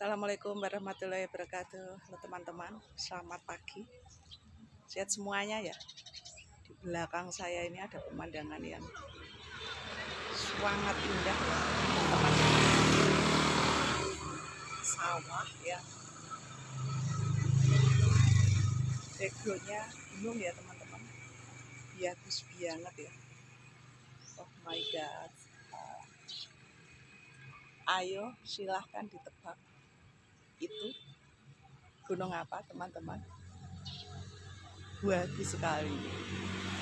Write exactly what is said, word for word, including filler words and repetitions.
Assalamualaikum warahmatullahi wabarakatuh. Halo teman-teman, selamat pagi. Sehat semuanya ya. Di belakang saya ini ada pemandangan yang sangat indah ya, teman-teman. Sawah ya. Backgroundnya gunung ya teman-teman. Bagus banget ya. Oh my god. Ayo silahkan ditebak. Itu gunung apa teman-teman? Bagus sekali.